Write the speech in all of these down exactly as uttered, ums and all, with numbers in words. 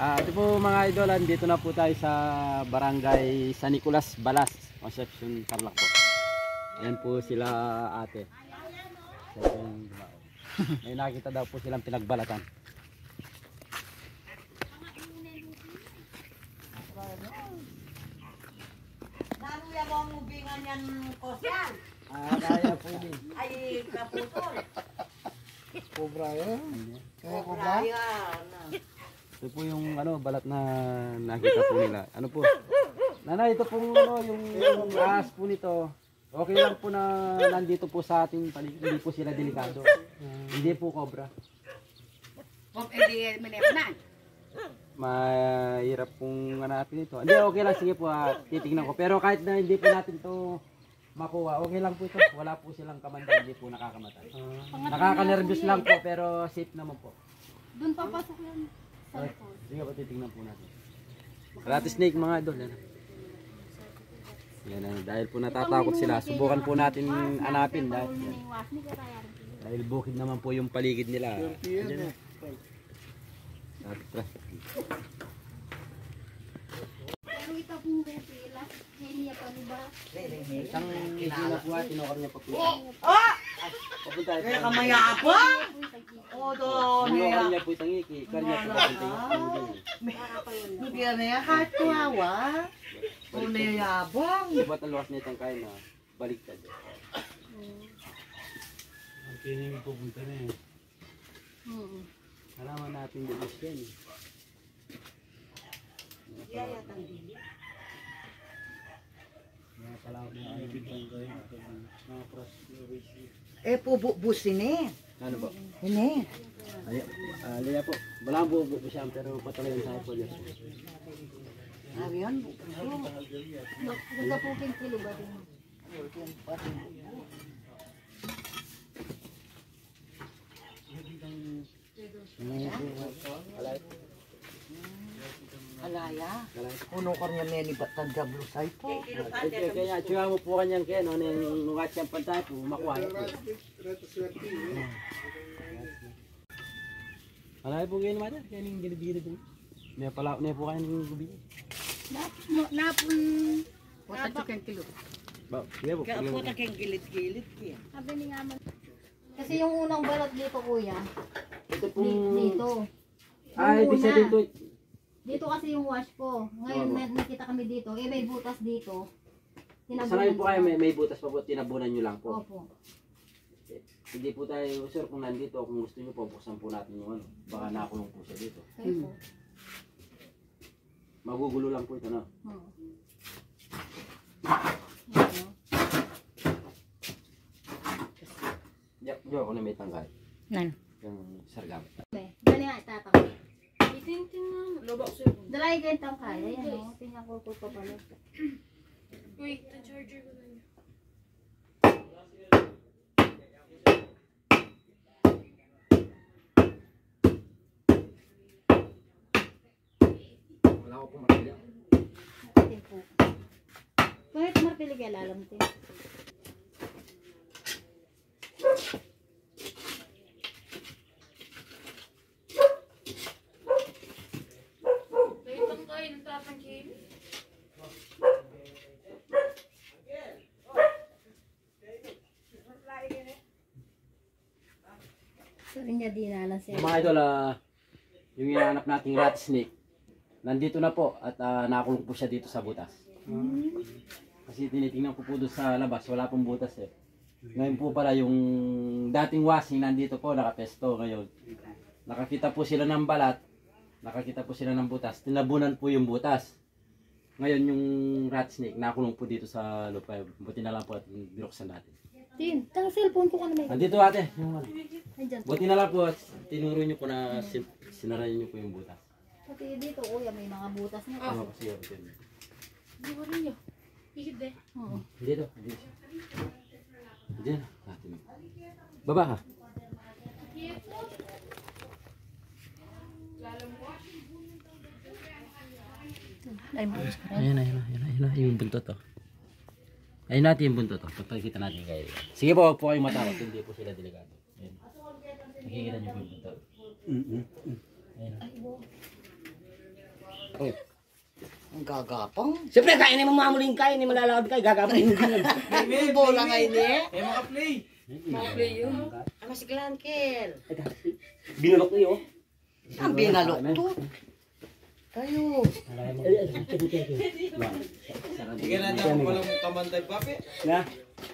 Ah, ito po mga idol, dito na po tayo sa barangay San Nicolas, Balas, Concepcion, Tarlac po. Ayan po sila ate. May nakita daw po silang pinagbalatan. Nanuya mo ang mubingan yan kosyal. Ah, kaya po din. Ay, kaputol. Cobra yun. Kaya cobra? Yan. Ito po yung ano, balat na nakita po nila. Ano po? Nanay, ito pong ano, yung, yung ahas po nito. Okay lang po na nandito po sa ating paligid. Hindi po sila delikado. Hindi po cobra. Kung edi manepanan. Mahirap pong hanapin ito. Hindi, okay lang. Sige po, ah, titignan ko. Pero kahit na hindi po natin to makuha, okay lang po ito. Wala po silang kamanda, hindi po nakakamatay. Nakaka-nervous lang po, pero safe naman po. Doon papasok yan. Ay, sige po, titignan po natin. Rattlesnake mga idol. Yan. Yan, ah, dahil po natatakot sila, subukan po natin hanapin. Dahil, yan. Dahil bukid naman po yung paligid nila. Ayan, ah. Isang hila po at tinukar niya pa po. Oh! Papunta ito. Kaya kamayabang? O doon. Tinukar niya po itang iki. Kanya po papunta yung Hindi yan na yan. Kahit tuwawa. O nayabang. ba't ang luwas na itang kain na baliktad. Ang kining pupunta na eh. Halaman natin bukas yan eh. Eh, pubusin eh. Ano po? Ini. Ay, alaya po. Walang bubo po siya pero patuloy yung sa po niya. Sabi yan. Ganda po king kilo ba din? Alaya. Puno ka niya meni batang jablo sa ito. Kaya kaya tsura mo po kanyan kaya no nang nungat siyang pantay po makuha po. Alay po ngayon mada, kaya ning gilid-gilid po. May pala na po kanyan ng gubi. Napon. Wata chukeng kilo. Ba, sige po. Kaya po takeng gilid-gilid kaya. Sabi ni nga man. Kasi yung unang balot dito kuya. Ito Di, pong dito. ay Yung bisa una. dito. Dito kasi yung wash ko. Ngayon Oo. may nakita kami dito. Eh may butas dito. Sa ngayon po kayo may, may butas pa po, tinabunan nyo lang po. Opo. Hindi po tayo sure kung nandito, kung gusto nyo po, buksan po natin yung ano. Baka nakulong po siya dito. Kayo po. Magugulo lang po ito na. Oo. Ano? Diyan diyan ako na may tanggal. Nan. Yung sargam. Dali nga itatak. Itintin nga. Lobak siya. Dalay ganitang kaya. Yan o. Pinakukul pa pala. Wait, the charger ko na niya. Wala ko pong matilya. Ate po. Kahit marpili kaya lalam ito. Wait, ang kain ng tatangkin. Sorry niya di na lang siya. Mga idol, ah, yung hinahanap nating rattlesnake, nandito na po at ah, nakulong po siya dito sa butas. Kasi tinitingnan ko po doon sa labas, wala pong butas eh. Ngayon po pala yung dating wasing nandito po, nakapesto ngayon. Nakakita po sila ng balat, nakakita po sila ng butas, tinabunan po yung butas. Ngayon yung rattlesnake, nakulong po dito sa lupa. Buti na lang po at binuksan natin. Tin, tang cellphone ko ka na may. Nandito ate, yung ano. Nandiyan. Buti na lang po at tinuro nyo po na sin sinara nyo po yung butas. Pati dito, kuya, may mga butas na. Ano kasi yun? Hindi ko rin niyo. Ikit eh. Oo. Dito, dito. Diyan, natin. Baba ka. Ayun, ayun, ayun, ayun, ayun, yung buntot to. Ayun natin yung buntot to. Pagpakita natin kayo. Sige po, huwag po kayong matakot. Hindi po sila delikado. Ayun. Nakikita niyo po yung buntot. Mm -hmm. Ayun. Ang gagapang. Siyempre, kaya na mamamuling kayo, hindi malalakad kayo, gagapang hindi yun. May bola ngayon eh. Eh, maka-play. Play yun. Ano si Glankel? Binulok ko yun. Ang binalok to. Tayo. Sige na dyan, walang kamandag papi. Na?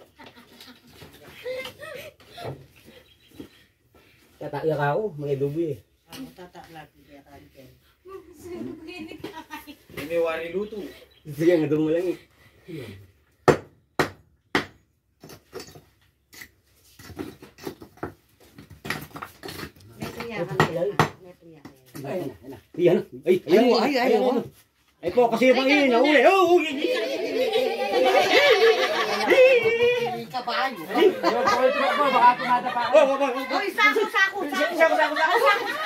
Tataya ka ako, mga dubi eh. Ano tataklat ni Glankel? Hindi wari luto. Sige, nga mo lang eh. Neto niya ka na. Neto niya ka yan. Ay, ay, ano? Ay, ay, Ay, ay, ay, oh. Ay po, kasi yung pangin, nahuli. Oh, uy! Kabayo. Yo, boy, tumakbo, baka tumadapa ako. Oh, oh, oh. Hoy, sako, sako, sako. Sako, sako, sako.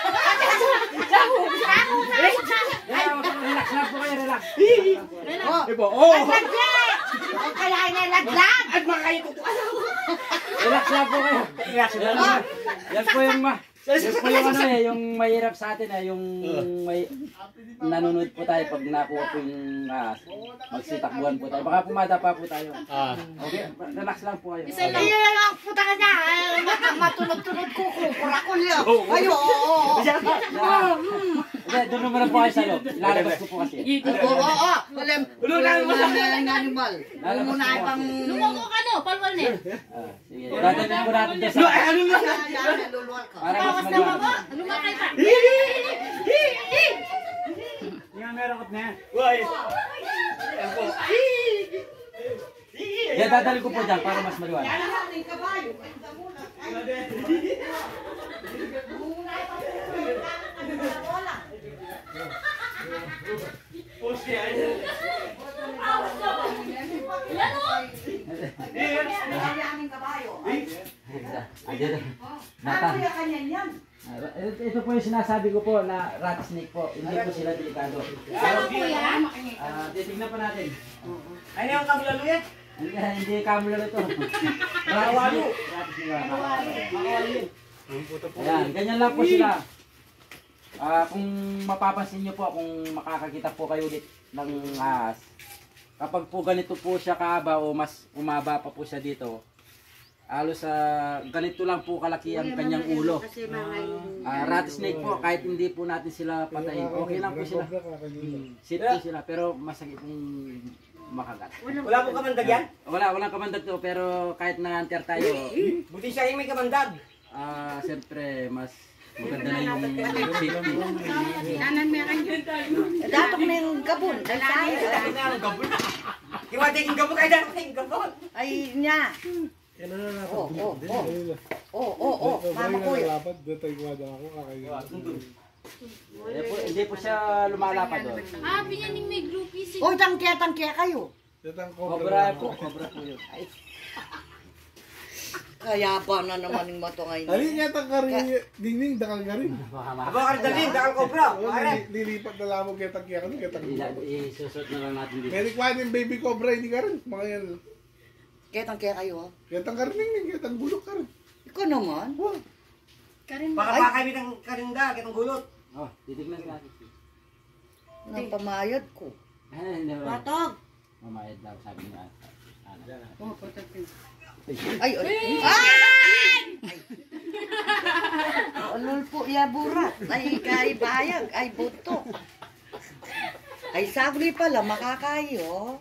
Ay, relax lang po kayo, relax. Oh, Ay po, oh! laglag! Ang kaya na laglag! At mga kayo po. Relax lang po kayo. Relax lang po. Yan po yung ma... Yan po yung ano eh, yung mahirap sa atin eh, yung may... Nanonood po tayo pag nakuha po yung uh, magsitakbuhan po tayo. Baka pumadapa po tayo. Ah. Okay, relax lang po kayo. Isa lang. Ayun lang, puta ka na. Matunog-tunog ko, kukura ko niya. Ayo, oo, oo. Hindi, doon naman po kayo sa loob. Ilalabas ko po kasi. Oo, oo, oo. Walang, walang walang animal. Huwag mo na ipang... Lumoko ka no, palwal na. Ah, sige, dadalhin ko natin doon sa... Ano na? Luluwal ka. Para mas Bawas na magawa. baba. Lumakay pa. Yung meron ko na yan. Uy! Yeah, dadalhin ko po dyan para mas maliwanag. Andito. Nata. Ah, ito, ito po yung sinasabi ko po na rat snake po. Hindi po sila delikado. Ano po yan? Ah, titignan pa natin. Ay, na yung kamulalo yan? Hindi, hindi kamulalo to. Rawalo. Ayan, ganyan lang po sila. Ah, kung mapapansin niyo po, kung makakakita po kayo ulit ng ahas, kapag po ganito po siya kaaba o mas umaba pa po siya dito, halos sa ganito lang po kalaki ang kanyang ulo. Ah, rat snake po, kahit hindi po natin sila patayin, okay lang po sila. Sit po sila, pero masakit yung makagat. Wala po kamandag yan? Wala, walang kamandag to, pero kahit na-hunter tayo, Buti siya yung may kamandag. ah, siyempre, mas maganda na yung safety. Nanan meron yun. Dapat may gabon. Ay, sabi. Iwating gabon kayo dyan, iwating gabon. Ay, niya. Oo, oo, oo. Oo, oo, oo. Mama ko yun. Eh, po, hindi po siya lumalapad doon. Ah, pinyaning may groupie si... Oy, tangkya, tangkya kayo. Cobra po, cobra po yun. Kaya ba na naman yung mato ngayon? Alin niya tang kari, dingding, dakal ka rin. Aba ka rin dalhin, dakal kobra. Pare. Lilipat na lamang kaya tang kaya ka rin, kaya tang Ila- Isusot na lang natin dito. Meron kwa yung baby cobra, hindi ka rin. Mga yan. Kaya tangkya kayo, ha? Kaya tang kari dingding, kaya tang bulok ka rin. Ikaw naman. Wow. Karin Baka baka kami ng karinda, kitang gulot. Oh, titignan natin. Nang pamayad ko. Ay, hindi ba? Batog. Mamayad daw, sabi niya. Ano? Ay, ay. Ay! Anol po ya burat. Ay, kay bayag. Ay, buto. Ay, sagli pala, makakayo.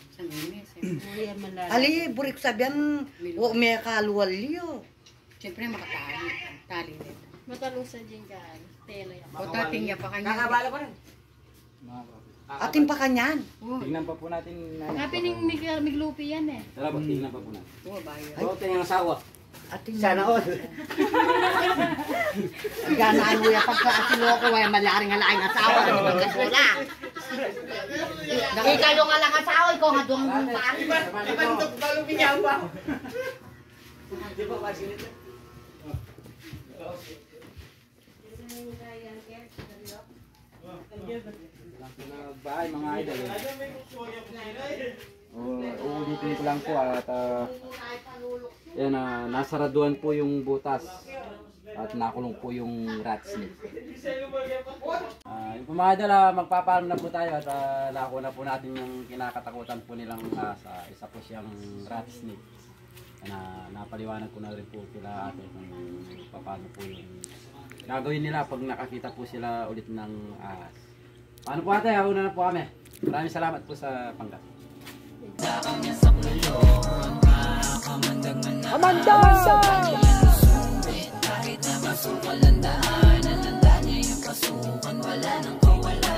Ali, burik sabihan, o may kaluwalyo. Siyempre makatali. Tali din. Matalusan din ka. Tela yan. O tating niya pa kanya. Kakabala pa rin. Atin pa kanyan. Tignan pa po natin. Happy ning mig miglupi yan eh. Tara po, tignan pa po natin. Oo, bayo. Oo, ito yung asawa. Atin Sana all. ganaan mo yung pagkaasilo ko, ay malaring halaing asawa. Ano ba kasula? Ikaw yung alang asawa, ikaw nga doon ang pari. Di ba kasi nito? Bahay mga idol. Oh, uulitin ko lang po at uh, yan, uh, nasaraduan po yung butas. At nakulong po yung rat snake. Uh, yung pumadala, magpapaalam na po tayo at uh, nako na po natin yung kinakatakutan po nilang asa. Isa po siyang rat snake. Na napaliwanag ko na rin po kila ate kung paano po yung gagawin nila pag nakakita po sila ulit ng ahas. Paano po ate? Una na po kami. Maraming salamat po sa pangkat. Amanda! Kahit na masukal ang daan, ang niya yung pasukan, wala nang kawalan.